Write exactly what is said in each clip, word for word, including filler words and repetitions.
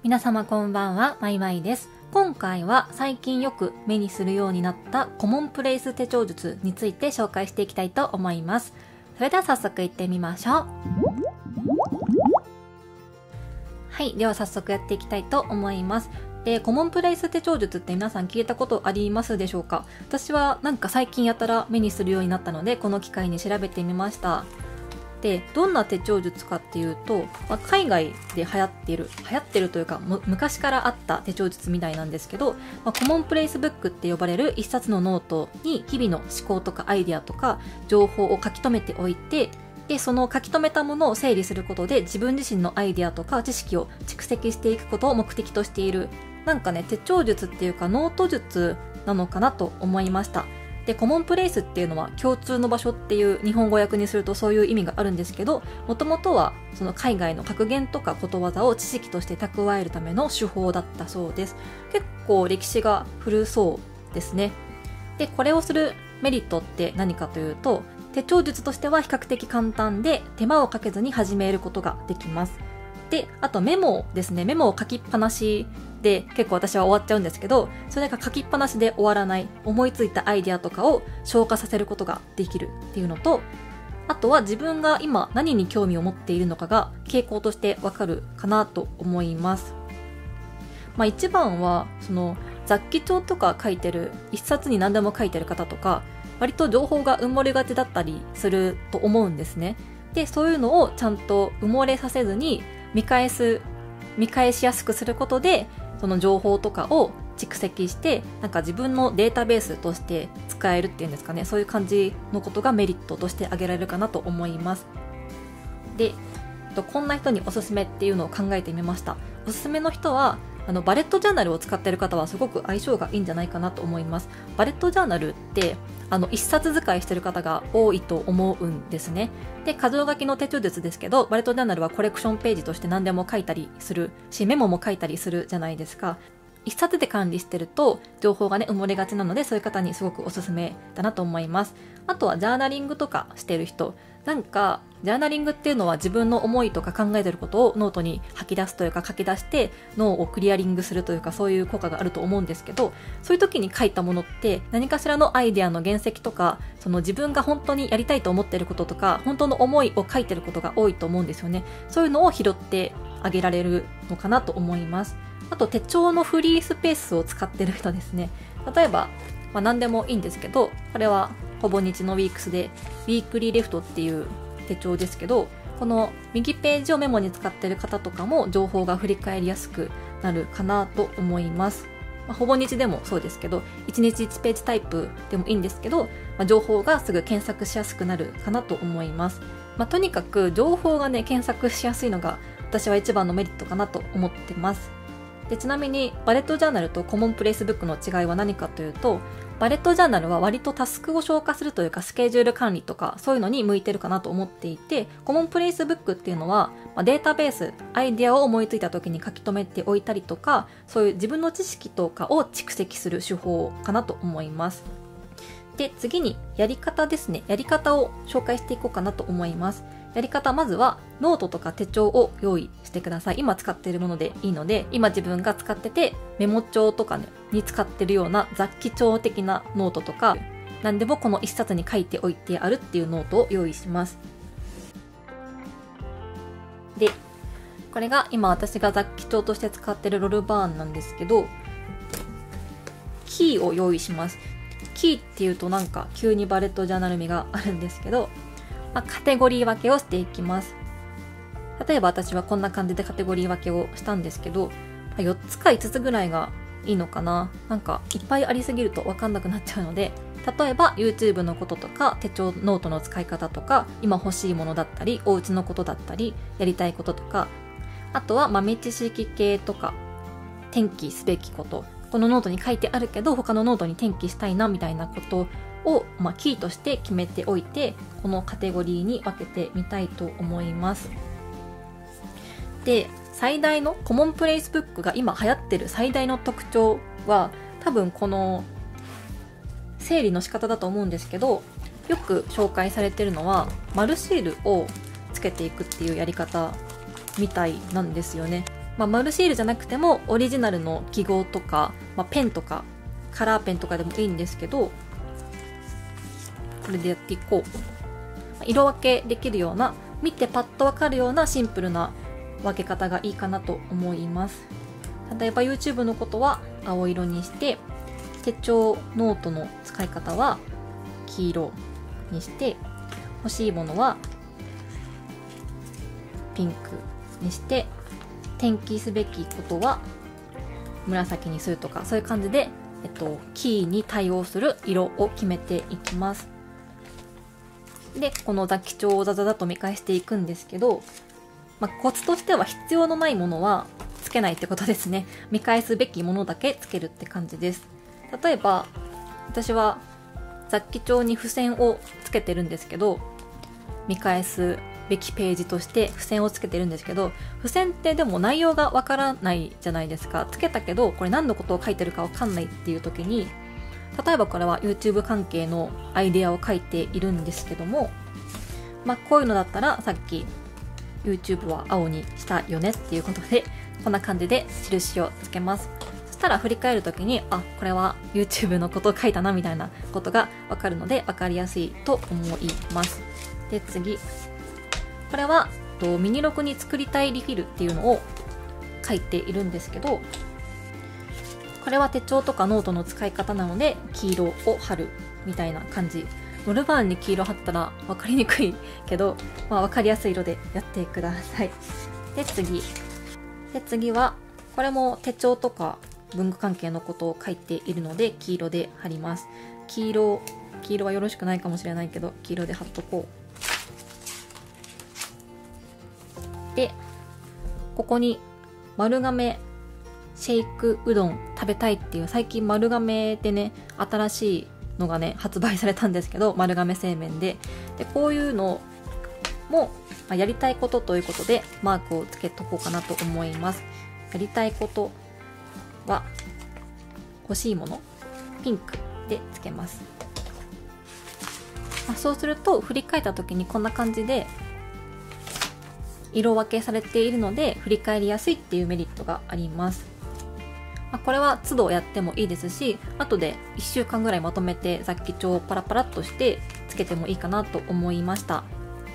皆様こんばんは、まいまいです。今回は最近よく目にするようになったコモンプレイス手帳術について紹介していきたいと思います。それでは早速いってみましょう。はい、では早速やっていきたいと思います。で、コモンプレイス手帳術って皆さん聞いたことありますでしょうか？私はなんか最近やたら目にするようになったので、この機会に調べてみました。で、どんな手帳術かっていうと、まあ、海外で流行っている流行ってるというか昔からあった手帳術みたいなんですけど、まあ、コモンプレイスブックって呼ばれる一冊のノートに日々の思考とかアイデアとか情報を書き留めておいて、でその書き留めたものを整理することで自分自身のアイデアとか知識を蓄積していくことを目的としている、なんかね、手帳術っていうかノート術なのかなと思いました。で、コモンプレイスっていうのは共通の場所っていう日本語訳にするとそういう意味があるんですけど、もともとはその海外の格言とかことわざを知識として蓄えるための手法だったそうです。結構歴史が古そうですね。で、これをするメリットって何かというと、手帳術としては比較的簡単で手間をかけずに始めることができます。で、あとメモですね。メモを書きっぱなしで結構私は終わっちゃうんですけど、それが書きっぱなしで終わらない、思いついたアイデアとかを消化させることができるっていうのと、あとは自分が今何に興味を持っているのかが傾向としてわかるかなと思います。まあ一番はその雑記帳とか書いてる、一冊に何でも書いてる方とか、割と情報が埋もれがちだったりすると思うんですね。で、そういうのをちゃんと埋もれさせずに見返す見返しやすくすることで、その情報とかを蓄積して、なんか自分のデータベースとして使えるっていうんですかね、そういう感じのことがメリットとして挙げられるかなと思います。で、こんな人におすすめっていうのを考えてみました。おすすめの人はあのバレットジャーナルを使っている方はすごく相性がいいんじゃないかなと思います。バレットジャーナルってあの一冊使いしてる方が多いと思うんですね。で、箇条書きの手帳術ですけど、バレットジャーナルはコレクションページとして何でも書いたりするし、メモも書いたりするじゃないですか。一冊で管理してると情報がね埋もれがちなので、そういう方にすごくおすすめだなと思います。あとはジャーナリングとかしてる人、なんかジャーナリングっていうのは自分の思いとか考えてることをノートに吐き出すというか書き出して脳をクリアリングするというか、そういう効果があると思うんですけど、そういう時に書いたものって何かしらのアイデアの原石とか、その自分が本当にやりたいと思ってることとか本当の思いを書いてることが多いと思うんですよね。そういうのを拾ってあげられるのかなと思います。あと手帳のフリースペースを使ってる人ですね。例えば、まあ、何でもいいんですけど、これはほぼ日のウィークスでウィークリーレフトっていう手帳ですけど、この右ページをメモに使ってる方とかも情報が振り返りやすくなるかなと思います。まあ、ほぼ日でもそうですけど、いちにちいちページタイプでもいいんですけど、まあ、情報がすぐ検索しやすくなるかなと思います。まあ、とにかく情報がね検索しやすいのが私は一番のメリットかなと思ってます。で、ちなみにバレットジャーナルとコモンプレイスブックの違いは何かというと、バレットジャーナルは割とタスクを消化するというかスケジュール管理とかそういうのに向いてるかなと思っていて、コモンプレイスブックっていうのは、まあ、データベース、アイデアを思いついた時に書き留めておいたりとか、そういう自分の知識とかを蓄積する手法かなと思います。で、次にやり方ですね。やり方を紹介していこうかなと思います。やり方、まずはノートとか手帳を用意してください。今使っているものでいいので、今自分が使っててメモ帳とか、ね、に使ってるような雑記帳的なノートとか、何でもこの一冊に書いておいてあるっていうノートを用意します。で、これが今私が雑記帳として使ってるロルバーンなんですけど、キーを用意します。キーっていうとなんか急にバレットジャーナル味があるんですけど、まあ、カテゴリー分けをしていきます。例えば私はこんな感じでカテゴリー分けをしたんですけど、まあ、よっつかいつつぐらいがいいのかな。なんかいっぱいありすぎると分かんなくなっちゃうので、例えば YouTube のこととか手帳ノートの使い方とか、今欲しいものだったりお家のことだったりやりたいこととか、あとは豆知識系とか転記すべきこと、このノートに書いてあるけど他のノートに転記したいなみたいなことを、まあ、キーとして決めておいて、このカテゴリーに分けてみたいと思います。で、最大のコモンプレイスブックが今流行ってる最大の特徴は、多分この整理の仕方だと思うんですけど、よく紹介されてるのは丸シールをつけていくっていうやり方みたいなんですよね。 まあ、丸シールじゃなくてもオリジナルの記号とか、まあ、ペンとかカラーペンとかでもいいんですけど、これでやっていこう。色分けできるような、見てパッとわかるようなシンプルな分け方がいいかなと思います。例えば YouTube のことは青色にして、手帳ノートの使い方は黄色にして、欲しいものはピンクにして、転記すべきことは紫にするとか、そういう感じで、えっと、キーに対応する色を決めていきます。で、この雑記帳をザザザと見返していくんですけど、まあ、コツとしては必要のないものはつけないってことですね。見返すべきものだけつけるって感じです。例えば、私は雑記帳に付箋をつけてるんですけど、見返すべきページとして付箋をつけてるんですけど、付箋ってでも内容がわからないじゃないですか。つけたけど、これ何のことを書いてるかわかんないっていう時に、例えばこれは YouTube 関係のアイデアを書いているんですけども、まあこういうのだったらさっき YouTube は青にしたよねっていうことで、こんな感じで印をつけます。そしたら振り返るときに、あ、これは YouTube のことを書いたなみたいなことがわかるので分かりやすいと思います。で、次。これはミニログに作りたいリフィルっていうのを書いているんですけど、これは手帳とかノートの使い方なので黄色を貼るみたいな感じ。ノルバーンに黄色貼ったら分かりにくいけど、まあ、分かりやすい色でやってください。で、次。で、次は、これも手帳とか文具関係のことを書いているので黄色で貼ります。黄色、黄色はよろしくないかもしれないけど、黄色で貼っとこう。で、ここに丸亀シェイクうどん食べたいっていう、最近丸亀でね、新しいのがね、発売されたんですけど、丸亀製麺で。で、こういうのも、まあ、やりたいことということで、マークをつけとこうかなと思います。やりたいことは、欲しいもの、ピンクでつけます。まあ、そうすると、振り返った時にこんな感じで、色分けされているので、振り返りやすいっていうメリットがあります。これは都度やってもいいですし、後でいっしゅうかんぐらいまとめて雑記帳をパラパラっとしてつけてもいいかなと思いました。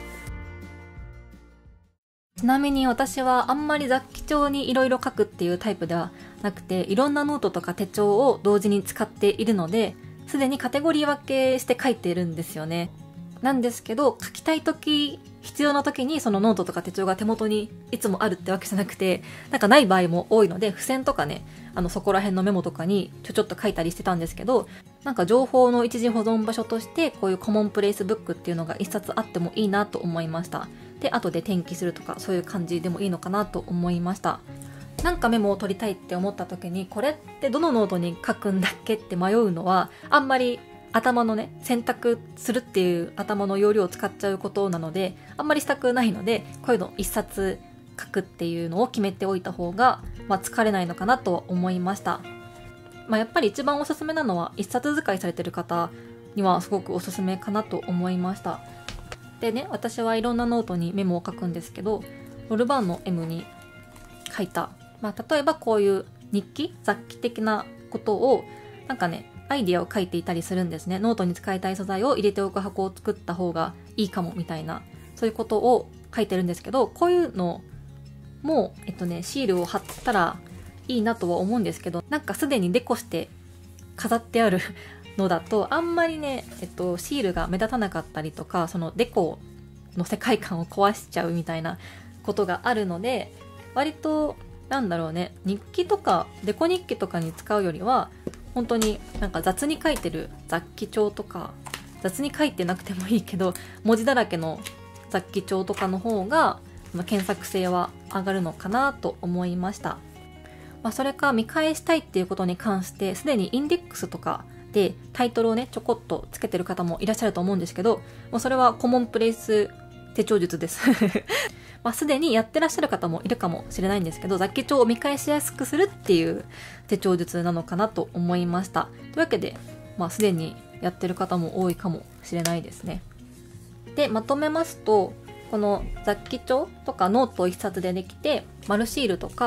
ちなみに私はあんまり雑記帳にいろいろ書くっていうタイプではなくて、いろんなノートとか手帳を同時に使っているので、すでにカテゴリー分けして書いているんですよね。なんですけど、書きたい時、必要な時にそのノートとか手帳が手元にいつもあるってわけじゃなくて、なんかない場合も多いので、付箋とかね、あのそこら辺のメモとかにちょちょっと書いたりしてたんですけど、なんか情報の一時保存場所としてこういうコモンプレイスブックっていうのが一冊あってもいいなと思いました。で、後で転記するとかそういう感じでもいいのかなと思いました。なんかメモを取りたいって思った時に、これってどのノートに書くんだっけって迷うのは、あんまり頭のね、選択するっていう頭の容量を使っちゃうことなので、あんまりしたくないので、こういうの一冊書くっていうのを決めておいた方が、まあ、疲れないのかなと思いました。まあ、やっぱり一番おすすめなのは、一冊使いされてる方にはすごくおすすめかなと思いました。でね、私はいろんなノートにメモを書くんですけど、ロルバーンの エム に書いた、まあ、例えばこういう日記、雑記的なことを、なんかね、アイディアを書いていたりするんですね。ノートに使いたい素材を入れておく箱を作った方がいいかもみたいな、そういうことを書いてるんですけど、こういうのも、えっとね、シールを貼ったらいいなとは思うんですけど、なんかすでにデコして飾ってあるのだと、あんまりね、えっと、シールが目立たなかったりとか、そのデコの世界観を壊しちゃうみたいなことがあるので、割と、なんだろうね、日記とかデコ日記とかに使うよりは、本当になんか雑に書いてる雑記帳とか、雑に書いてなくてもいいけど文字だらけの雑記帳とかの方が検索性は上がるのかなと思いました。まあ、それか見返したいっていうことに関してすでにインデックスとかでタイトルをねちょこっとつけてる方もいらっしゃると思うんですけど、もうそれはコモンプレイス手帳術ですまあ、すでにやってらっしゃる方もいるかもしれないんですけど、雑記帳を見返しやすくするっていう手帳術なのかなと思いました。というわけで、まあ、すでにやってる方も多いかもしれないですね。で、まとめますと、この雑記帳とかノート一冊でできて、丸シールとか、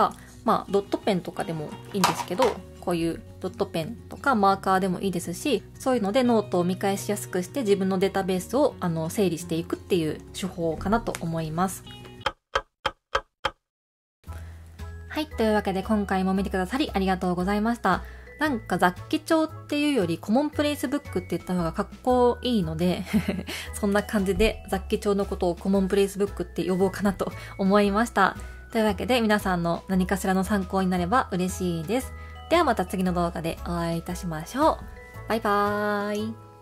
まあドットペンとかでもいいんですけど、こういうドットペンとかマーカーでもいいですし、そういうのでノートを見返しやすくして自分のデータベースをあの整理していくっていう手法かなと思います。はい、というわけで今回も見てくださりありがとうございました。なんか雑記帳っていうよりコモンプレイスブックって言った方がかっこいいのでそんな感じで雑記帳のことをコモンプレイスブックって呼ぼうかなと思いました。というわけで皆さんの何かしらの参考になれば嬉しいです。ではまた次の動画でお会いいたしましょう。バイバーイ。